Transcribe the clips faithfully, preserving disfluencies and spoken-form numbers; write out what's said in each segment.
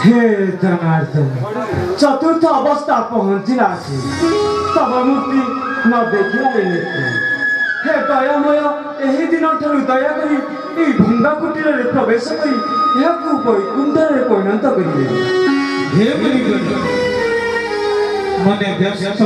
हे जनार्दन चतुर्थ अवस्था पहुँचला तब मूर्ति न देखिला हे दयामय यही दिन ठार दया करी भंगा कुटीर में प्रवेश करी वैकुंठ में परिणत करेंगे हे मने व्यस्त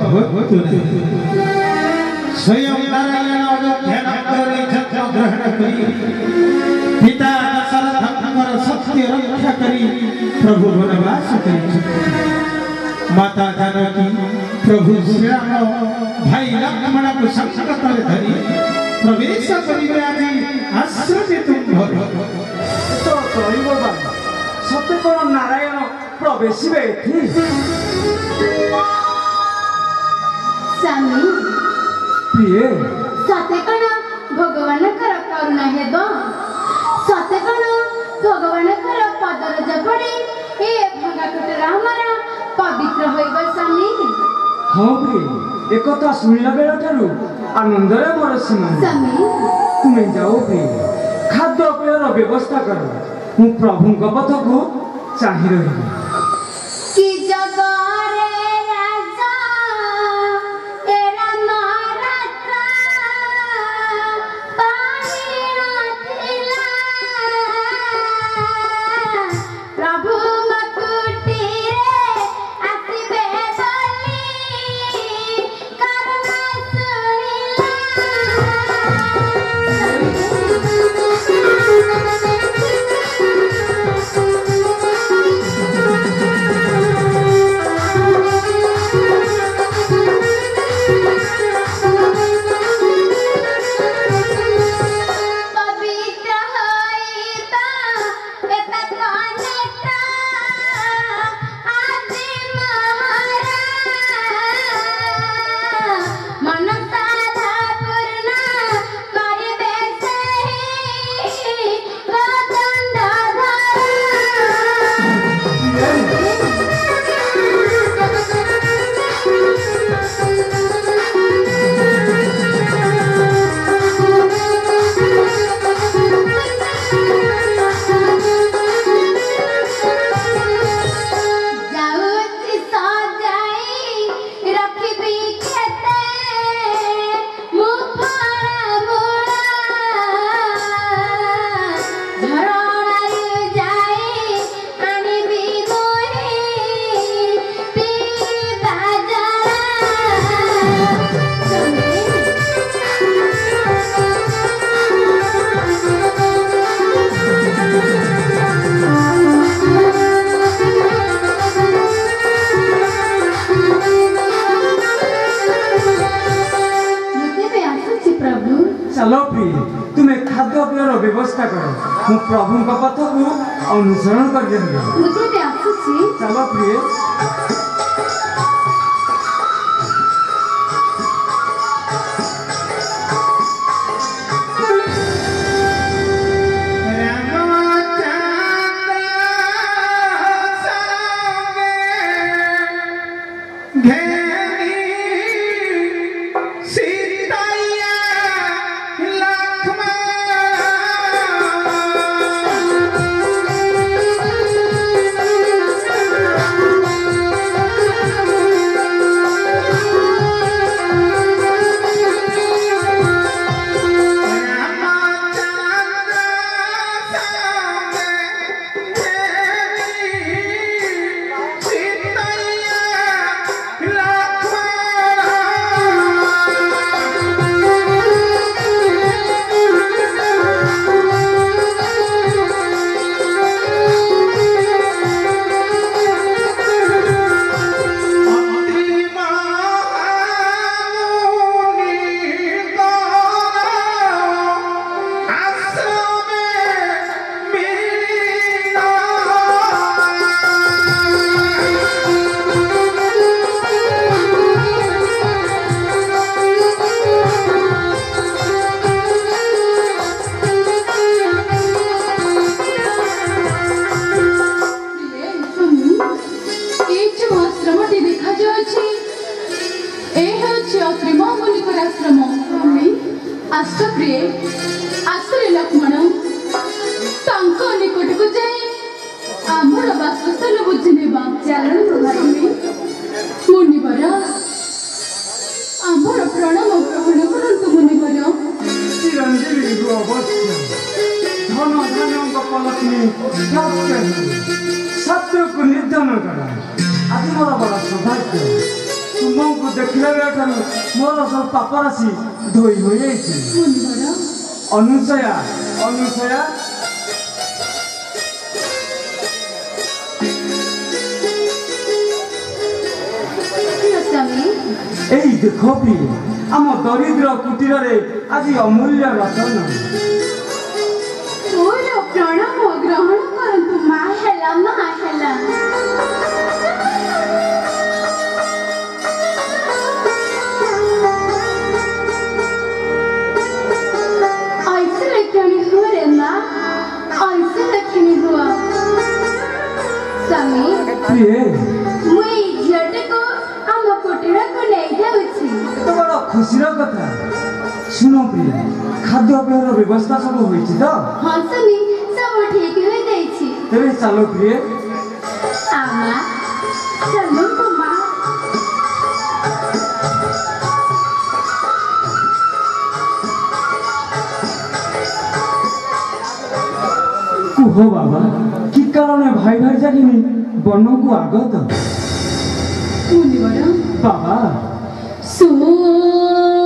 स्वयं नारायण ध्यान करे छत्र ग्रहण करी पिता दशरथंकर सत्य रक्षा करी प्रभु वनवास करी माता जानकी प्रभु श्री राम भाई लक्ष्मण को संकट में धरी प्रवेश करिवे आदि आश्रय तुम भर तो कहब बाबा सत्य कोन नारायण प्रवेश एथि स्वामी प्रिय सत्य कोन भगवान कर करुणा हेबो सत्य कोन भगवान कर पदर जपड़ी ए भंगा कुटीर हमरा पवित्र होइबो स्वामी हाँ प्रिय एक कथा सुनिला बेला ठारू आनंद रे मोर सीमा स्वामी तुम्हें जाओ प्रिय खाद्य पेयर व्यवस्था करो मु प्रभु को पथ को चाहि रही कि जगरे राजा एरा महाराजा पानी नथिला प्रभु मकुटीरे आसिबे बोली करुणा चलो प्रिय तुम्हें खाद्य पेयर व्यवस्था करो मु प्रभु को पथ को अनुसरण कर देंगे चलो प्रिय लक्ष्मण निकट को जाए आम आम्भर बासस्थान बुझिने बा चलन भाई मुनिवर आम्भर प्रणाम ग्रहण करंतु मुनिवर चिरंजीवी अवश्य धन धन पलक्ष्मी सत्य सत्य को निर्धन कर आज मोर बड़ा सौभाग्य तुमको देखला बेला मोर सब पाप राशि धोई हो अनुसया अनुसया এই দেখো প্রিয় आम दरिद्र कुटीर आज अमूल्य रतन प्रणाम ग्रहण करंतु मा हेला मा हेला ऐसे लेखनी हुआ रे ना ऐसे लेखनी हुआ स्वामी प्रिय मुई झट को आम कुटीर को ले जाउछि तो बड़ा खुशी कथा सुनो प्रिय खाद्य पेयर व्यवस्था सब होइछि तो हां स्वामी सब ठीक हो जाइछि तेरे चलो प्रिय आमा चलो को मां कुह बाबा कि कारण भाई भाई जागिनी वन को आगत मुनिवर बाबा सो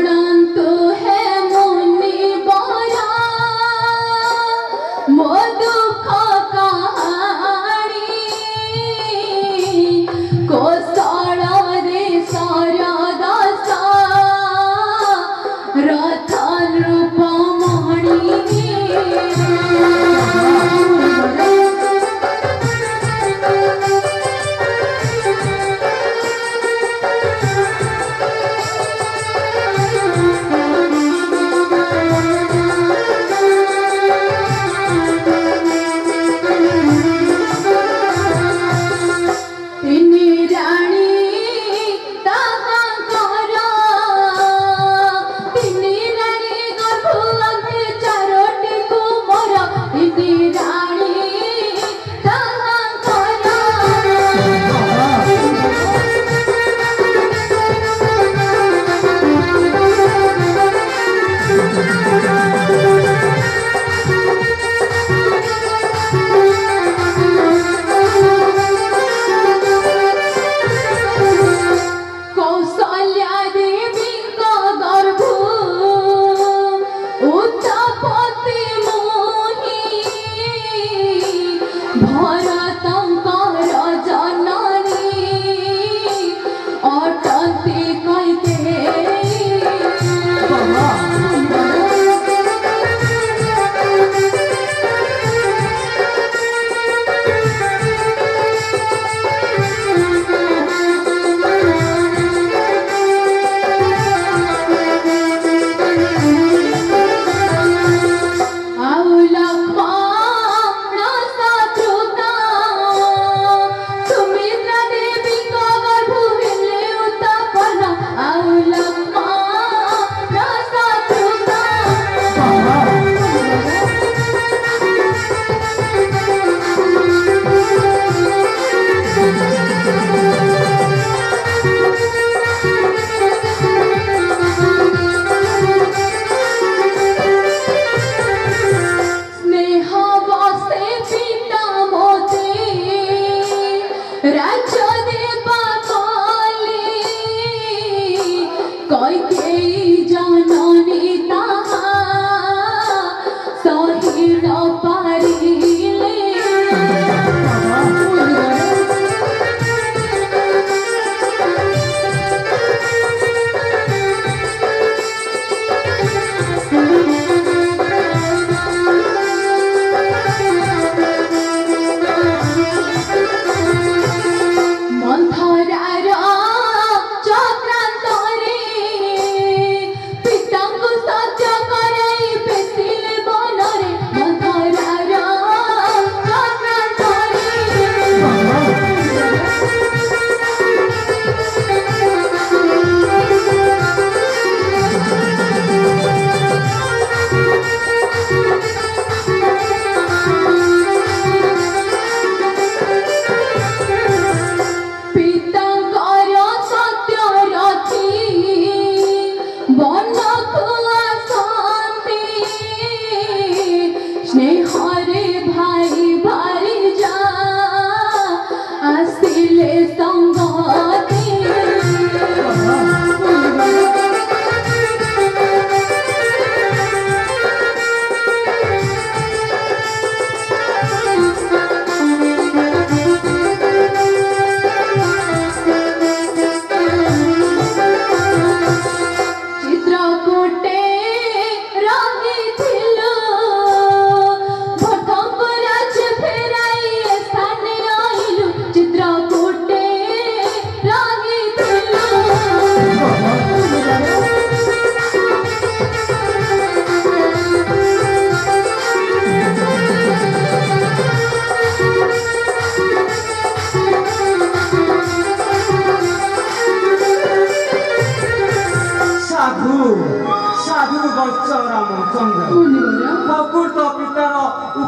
मोदो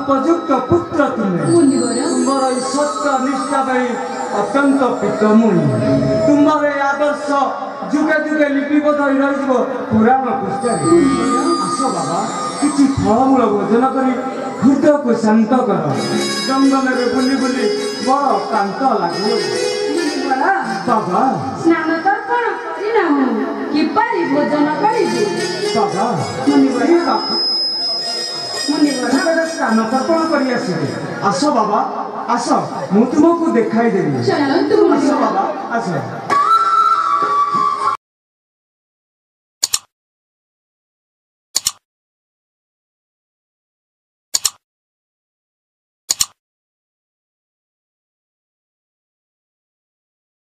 ଉପଯୁକ୍ତ ପୁତ୍ର ତୁମେ ମୁନିବର ତୁମର ଏଇ ସତ୍ୟ ନିଷ୍ଠା ପାଇଁ ଅତ୍ୟନ୍ତ ପ୍ରୀତମୁନି ତୁମର ଏ ଆଦର୍ଶ ଯୁଗେ ଯୁଗେ ଲିପିବଦ୍ଧ ହୋଇ ରହିଯିବ ପୁରାଣ ପୃଷ୍ଠରେ ଆସ ବାବା କିଛି ଫଳମୂଳ ଭୋଜନ କରି ହୃଦୟକୁ ଶାନ୍ତ କର ଜଙ୍ଗଲରେ ବୁଲି ବୁଲି ବଡ଼ କ୍ଳାନ୍ତ ଲାଗିବ ବାବା ସ୍ନାନ ତର୍ପଣ କରିନାହୁଁ କିପରି ଭୋଜନ କରିବୁ ବାବା ମୁନିବର ଏ ବାପା ମୁନିବର ସେପଟେ ସ୍ନାନ ତର୍ପଣ କରି ଆସିବେ ଆସ ବାବା ଆସ ମୁଁ ତୁମକୁ ଦେଖାଇ ଦେବି ଚାଲନ୍ତୁ ଆସ ମୁନିବର ବାବା ଆସ